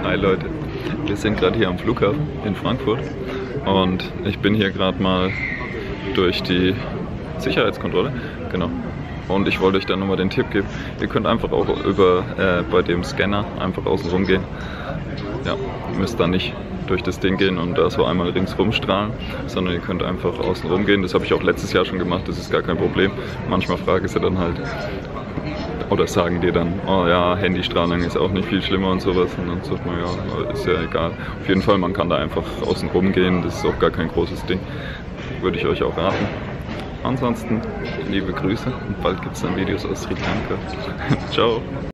Hi Leute, wir sind gerade hier am Flughafen in Frankfurt und ich bin hier gerade mal durch die Sicherheitskontrolle, genau. Und ich wollte euch dann nochmal den Tipp geben, ihr könnt einfach auch bei dem Scanner einfach außen rum gehen. Ja, ihr müsst da nicht durch das Ding gehen und da so einmal ringsrum strahlen, sondern ihr könnt einfach außen rum gehen. Das habe ich auch letztes Jahr schon gemacht, das ist gar kein Problem. Manchmal frage ich sie dann halt, oder sagen dir dann, oh ja, Handystrahlung ist auch nicht viel schlimmer und sowas. Und dann sagt man, ja, ist ja egal. Auf jeden Fall, man kann da einfach außen rum gehen, das ist auch gar kein großes Ding. Würde ich euch auch raten. Ansonsten, liebe Grüße und bald gibt es dann Videos aus Sri Lanka. Ciao!